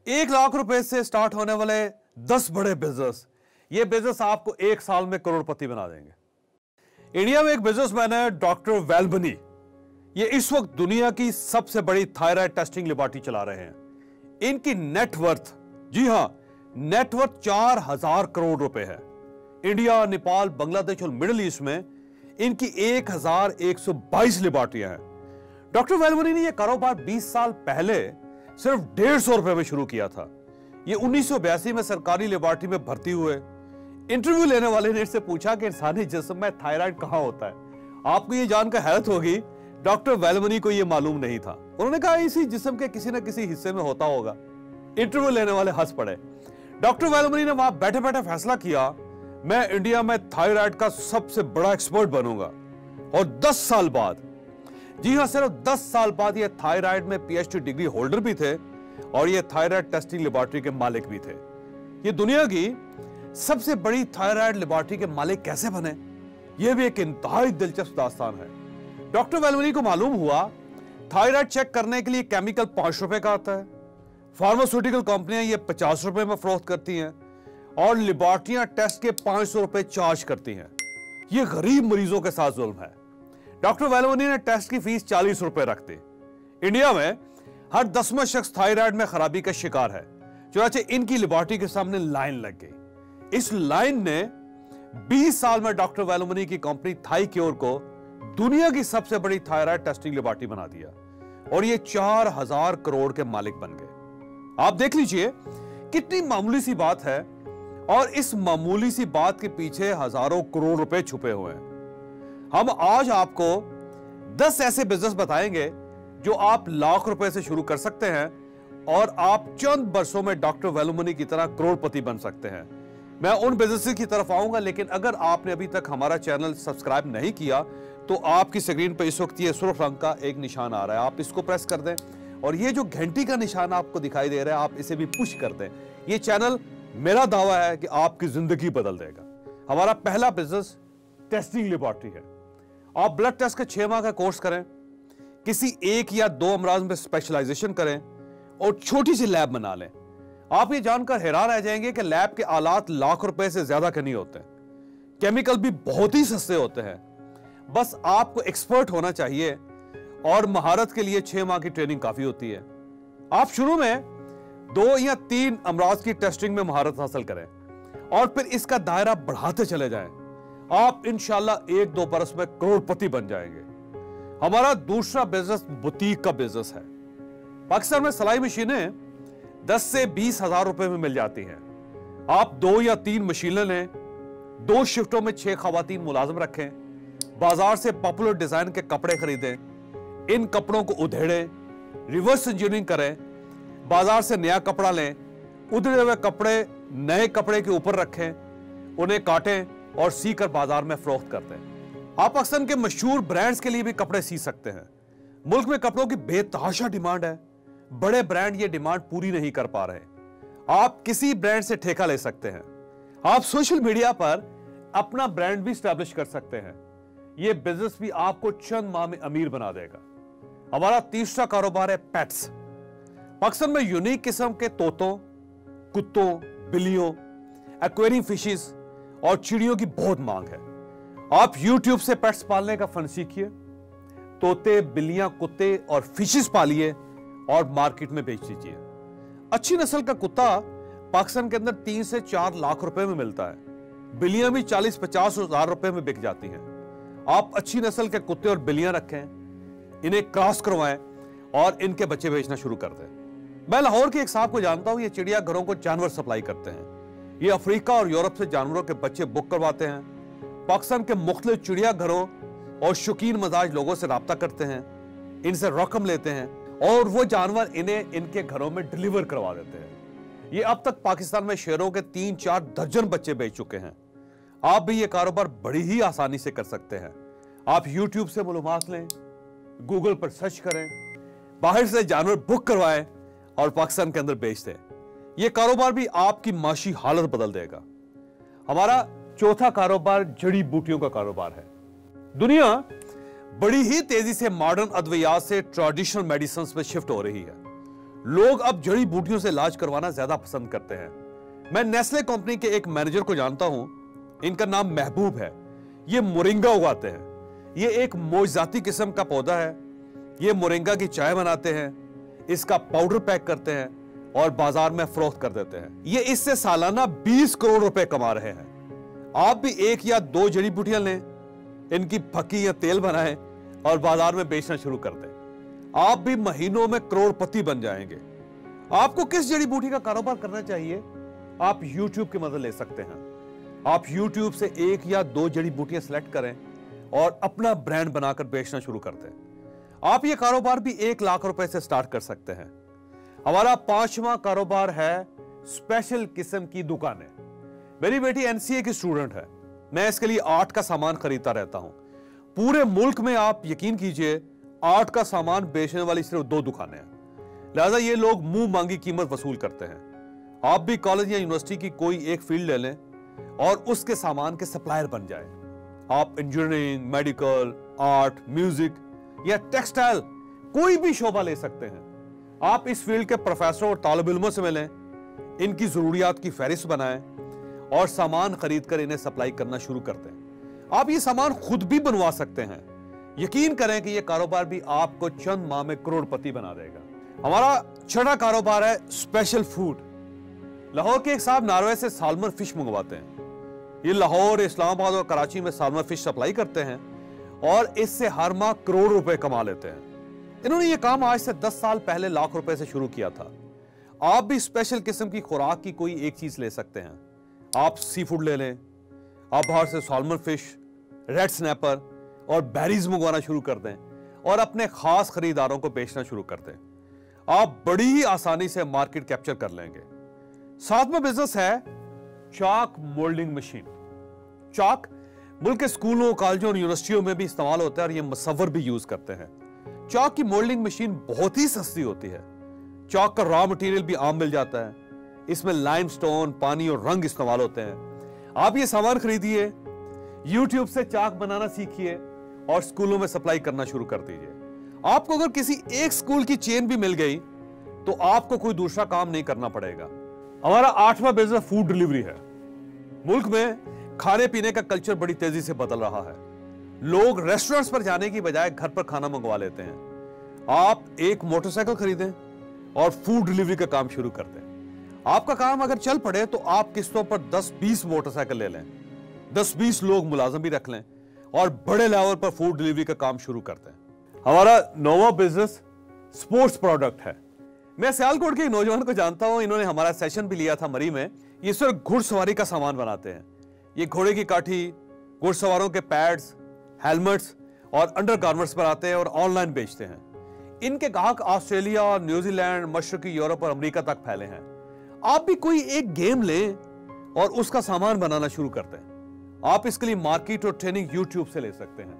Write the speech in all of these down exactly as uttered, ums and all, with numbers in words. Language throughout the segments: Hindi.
एक लाख रुपए से स्टार्ट होने वाले दस बड़े बिजनेस, ये बिजनेस आपको एक साल में करोड़पति बना देंगे। इंडिया में एक बिजनेसमैन है डॉक्टर वेलबनी। ये इस वक्त दुनिया की सबसे बड़ी थायराइड टेस्टिंग लेबोरेटरी चला रहे हैं। इनकी नेटवर्थ, जी हां, नेटवर्थ चार हजार करोड़ रुपए है। इंडिया, नेपाल, बांग्लादेश और मिडिल ईस्ट में इनकी एक हजार एक सौ बाईस लेबोरेटरियां हैं। डॉक्टर वेलबनी ने यह कारोबार बीस साल पहले सिर्फ डेढ़ सौ रुपए में शुरू किया था। ये उन्नीस सौ बयासी में सरकारी लेबोरेटरी में भर्ती हुए। इंटरव्यू लेने वाले ने इससे पूछा कि इंसानी जिस्म में थायराइड कहां होता है। आपको ये जानकर हैरत होगी, डॉक्टर वेलबनी को यह मालूम नहीं था। उन्होंने कहा इसी जिस्म के किसी न किसी हिस्से में होता होगा। इंटरव्यू लेने वाले हंस पड़े। डॉक्टर वेलबनी ने वहां बैठे बैठे फैसला किया, मैं इंडिया में थायराइड का सबसे बड़ा एक्सपर्ट बनूंगा। और दस साल बाद, जी हां, सिर्फ दस साल बाद ये थायराइड में पीएचडी डिग्री होल्डर भी थे और ये थायराइड टेस्टिंग लेबोरेटरी के मालिक भी थे। ये दुनिया की सबसे बड़ी थायराइड लेबोरेटरी के मालिक कैसे बने, ये भी एक इंतहाई दिलचस्प दास्तान है। डॉक्टर वेलबनी को मालूम हुआ थायराइड चेक करने के लिए केमिकल पांच रुपए का आता है, फार्मास्यूटिकल कंपनियां ये पचास रुपए में फरोख्त करती हैं और लेबोरेटरियां टेस्ट के पांच सौ रुपए चार्ज करती हैं। ये गरीब मरीजों के साथ जुल्म है। डॉक्टर वेलबनी ने टेस्ट की फीस चालीस रुपए रख दी। इंडिया में हर दसवां शख्स थायराइड में खराबी का शिकार है, चुनांचे इनकी लेबोरेटरी के सामने लाइन लग गई। इस लाइन ने बीस साल में डॉक्टर वेलबनी की कंपनी थाईक्योर को दुनिया की सबसे बड़ी थायराइड टेस्टिंग लेबोरेटरी बना दिया और ये चार हजार करोड़ के मालिक बन गए। आप देख लीजिए कितनी मामूली सी बात है और इस मामूली सी बात के पीछे हजारों करोड़ रुपए छुपे हुए हैं। हम आज आपको दस ऐसे बिजनेस बताएंगे जो आप लाख रुपए से शुरू कर सकते हैं और आप चंद बरसों में डॉक्टर वेलबनी की तरह करोड़पति बन सकते हैं। मैं उन बिजनेस की तरफ आऊंगा, लेकिन अगर आपने अभी तक हमारा चैनल सब्सक्राइब नहीं किया तो आपकी स्क्रीन पर इस वक्त ये सुर्ख रंग का एक निशान आ रहा है, आप इसको प्रेस कर दें और ये जो घंटी का निशान आपको दिखाई दे रहा है आप इसे भी पुश कर दें। ये चैनल, मेरा दावा है कि आपकी जिंदगी बदल देगा। हमारा पहला बिजनेस टेस्टिंग लेबोरेटरी है। आप ब्लड टेस्ट का छह माह का कोर्स करें, किसी एक या दो अमराज में स्पेशलाइजेशन करें और छोटी सी लैब बना लें। आप ये जानकर हैरान रह जाएंगे कि लैब के आलात लाख रुपए से ज्यादा के नहीं होते, केमिकल भी बहुत ही सस्ते होते हैं। बस आपको एक्सपर्ट होना चाहिए और महारत के लिए छह माह की ट्रेनिंग काफी होती है। आप शुरू में दो या तीन अमराज की टेस्टिंग में महारत हासिल करें और फिर इसका दायरा बढ़ाते चले जाएं। आप इंशाल्लाह एक दो बरस में करोड़पति बन जाएंगे। हमारा दूसरा बिजनेस बुटीक का बिजनेस है। पाकिस्तान में सिलाई मशीनें दस से बीस हजार रुपए में मिल जाती हैं। आप दो या तीन मशीनें लें, दो शिफ्टों में छह खवातीन मुलाजिम रखें, बाजार से पॉपुलर डिजाइन के कपड़े खरीदें, इन कपड़ों को उधेड़ें, रिवर्स इंजीनियरिंग करें, बाजार से नया कपड़ा लें, उधेड़े हुए कपड़े नए कपड़े के ऊपर रखें, उन्हें काटें और सीकर बाजार में फरोख्त करते हैं। आप पाकिस्तान के मशहूर ब्रांड्स के लिए भी कपड़े सी सकते हैं। मुल्क में कपड़ों की बेतहाशा डिमांड है, बड़े ब्रांड ये डिमांड पूरी नहीं कर पा रहे। आप किसी ब्रांड से ठेका ले सकते हैं। आप सोशल मीडिया पर अपना ब्रांड भी स्टैब्लिश कर सकते हैं। यह बिजनेस भी आपको चंद माह में अमीर बना देगा। हमारा तीसरा कारोबार है पेट्स। पाकिस्तान में यूनिक किस्म के तोतों, कुत्तों, बिल्लियों, एक्वेरियम फिशेस और चिड़ियों की बहुत मांग है। आप यूट्यूब से पेट्स पालने का फन सीखिए, तोते, बिल्लियां, कुत्ते और फिशेस पालिए और मार्केट में बेच दीजिए। अच्छी नस्ल का कुत्ता पाकिस्तान के अंदर तीन से चार लाख रुपए में मिलता है। बिल्लियां भी चालीस पचास हजार रुपए में बिक जाती हैं। आप अच्छी नस्ल के कुत्ते और बिल्लियां रखें, इन्हें क्रॉस करवाएं और इनके बच्चे बेचना शुरू कर दें। मैं लाहौर के एक साहब को जानता हूं, ये चिड़ियाघरों को जानवर सप्लाई करते हैं। ये अफ्रीका और यूरोप से जानवरों के बच्चे बुक करवाते हैं, पाकिस्तान के मुख्तलिफ चिड़ियाघरों और शौकीन मजाज लोगों से राब्ता करते हैं, इनसे रकम लेते हैं और वो जानवर इन्हें इनके घरों में डिलीवर करवा देते हैं। ये अब तक पाकिस्तान में शेरों के तीन चार दर्जन बच्चे बेच चुके हैं। आप भी ये कारोबार बड़ी ही आसानी से कर सकते हैं। आप यूट्यूब से मालूमात लें, गूगल पर सर्च करें, बाहर से जानवर बुक करवाएं और पाकिस्तान के अंदर बेच दें। यह कारोबार भी आपकी माशी हालत बदल देगा। हमारा चौथा कारोबार जड़ी बूटियों का कारोबार है। दुनिया बड़ी ही तेजी से मॉडर्न अद्वियात से ट्रेडिशनल मेडिसिन में शिफ्ट हो रही है। लोग अब जड़ी बूटियों से इलाज करवाना ज्यादा पसंद करते हैं। मैं नेस्ले कंपनी के एक मैनेजर को जानता हूं, इनका नाम महबूब है। ये मोरिंगा उगाते हैं। ये एक मोजाती किस्म का पौधा है। ये मोरिंगा की चाय बनाते हैं, इसका पाउडर पैक करते हैं और बाजार में फरोख्त कर देते हैं। ये इससे सालाना बीस करोड़ रुपए कमा रहे हैं। आप भी एक या दो जड़ी बूटियां लें, इनकी फकी या तेल बनाएं और बाजार में बेचना शुरू कर दें। आप भी महीनों में करोड़पति बन जाएंगे। आपको किस जड़ी बूटी का कारोबार करना चाहिए? आप YouTube की मदद ले सकते हैं। आप YouTube से एक या दो जड़ी बूटियां सिलेक्ट करें और अपना ब्रांड बनाकर बेचना शुरू कर दें। आप ये कारोबार भी एक लाख रुपए से स्टार्ट कर सकते हैं। हमारा पांचवा कारोबार है स्पेशल किस्म की दुकानें। मेरी बेटी एनसीए की स्टूडेंट है। मैं इसके लिए आर्ट का सामान खरीदता रहता हूं। पूरे मुल्क में आप यकीन कीजिए आर्ट का सामान बेचने वाली सिर्फ दो दुकानें हैं। लिहाजा ये लोग मुंह मांगी कीमत वसूल करते हैं। आप भी कॉलेज या यूनिवर्सिटी की कोई एक फील्ड ले लें और उसके सामान के सप्लायर बन जाएं। आप इंजीनियरिंग, मेडिकल, आर्ट, म्यूजिक या टेक्सटाइल कोई भी शोबा ले सकते हैं। आप इस फील्ड के प्रोफेसर और तालिब इल्मों से मिलें, इनकी जरूरियात की फहरिस्त बनाएं और सामान खरीद कर इन्हें सप्लाई करना शुरू कर दें। आप ये सामान खुद भी बनवा सकते हैं। यकीन करें कि यह कारोबार भी आपको चंद माह में करोड़पति बना देगा। हमारा छठा कारोबार है स्पेशल फूड। लाहौर के एक साहब नार्वे से सालमन फिश मंगवाते हैं। ये लाहौर, इस्लामाबाद और कराची में सालमन फिश सप्लाई करते हैं और इससे हर माह करोड़ रुपए कमा लेते हैं। इन्होंने ये काम आज से दस साल पहले लाख रुपए से शुरू किया था। आप भी स्पेशल किस्म की खुराक की कोई एक चीज ले सकते हैं। आप सी फूड ले लें। आप बाहर से सालमन फिश, रेड स्नैपर और बेरीज मंगवाना शुरू कर दें और अपने खास खरीदारों को बेचना शुरू कर दें। आप बड़ी ही आसानी से मार्केट कैप्चर कर लेंगे। सातवां बिजनेस है चाक मोल्डिंग मशीन। चाक मुल्क के स्कूलों, कॉलेजों और यूनिवर्सिटियों में भी इस्तेमाल होता है और ये मुसव्वर भी यूज करते हैं। चाक की मोल्डिंग मशीन बहुत ही सस्ती होती है। चाक का रॉ मटेरियल भी आम मिल जाता है। इसमें लाइमस्टोन, पानी और रंग इस्तेमाल होते हैं। आप ये सामान खरीदिए, यूट्यूब से चाक बनाना सीखिए और स्कूलों में सप्लाई करना शुरू कर दीजिए। आपको अगर किसी एक स्कूल की चेन भी मिल गई तो आपको कोई दूसरा काम नहीं करना पड़ेगा। हमारा आठवां बिजनेस फूड डिलीवरी है। मुल्क में खाने पीने का कल्चर बड़ी तेजी से बदल रहा है। लोग रेस्टोरेंट्स पर जाने की बजाय घर पर खाना मंगवा लेते हैं। आप एक मोटरसाइकिल खरीदें और फूड डिलीवरी का काम शुरू कर दें। आपका काम अगर चल पड़े तो आप किस्तों पर दस बीस मोटरसाइकिल ले लें, दस बीस लोग मुलाजिम भी रख लें और बड़े लेवल पर फूड डिलीवरी का काम शुरू कर दें। हमारा नौवां बिजनेस स्पोर्ट्स प्रोडक्ट है। मैं सियालकोट के एक नौजवान को जानता हूं, इन्होंने हमारा सेशन भी लिया था मरी में। ये सिर्फ घुड़सवारी का सामान बनाते हैं। ये घोड़े की काठी, घुड़सवारों के पैड्स, हेलमेट्स और अंडरगारमेंट्स बनाते हैं और ऑनलाइन बेचते हैं। इनके ग्राहक ऑस्ट्रेलिया, न्यूजीलैंड, मशरकी यूरोप और अमेरिका तक फैले हैं। आप भी कोई एक गेम लें और उसका सामान बनाना शुरू करते हैं। आप इसके लिए मार्केट और ट्रेनिंग यूट्यूब से ले सकते हैं।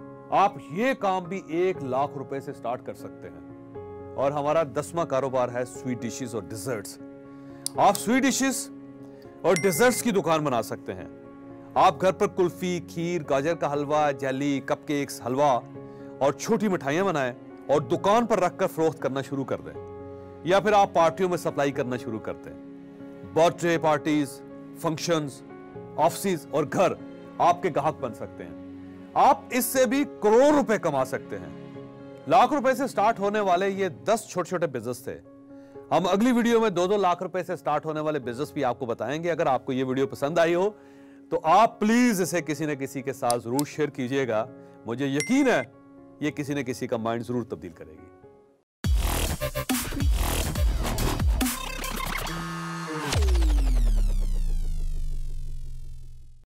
आप ये काम भी एक लाख रुपए से स्टार्ट कर सकते हैं। और हमारा दसवां कारोबार है स्वीट डिशेस और डिजर्ट्स। आप स्वीट डिशेस और डिजर्ट्स की दुकान बना सकते हैं। आप घर पर कुल्फी, खीर, गाजर का हलवा, जेली, कपकेक्स, हलवा और छोटी मिठाइयां बनाएं और दुकान पर रखकर फरोख्त करना शुरू कर दें। या फिर आप पार्टियों में सप्लाई करना शुरू कर दें। बर्थडे पार्टीज, फंक्शंस, ऑफिस और घर आपके ग्राहक बन सकते हैं। आप इससे भी करोड़ रुपए कमा सकते हैं। लाख रुपए से स्टार्ट होने वाले ये दस छोटे छोटे बिजनेस थे। हम अगली वीडियो में दो दो लाख रुपए से स्टार्ट होने वाले बिजनेस भी आपको बताएंगे। अगर आपको ये वीडियो पसंद आई हो तो आप प्लीज इसे किसी न किसी के साथ जरूर शेयर कीजिएगा। मुझे यकीन है ये किसी न किसी का माइंड जरूर तब्दील करेगी।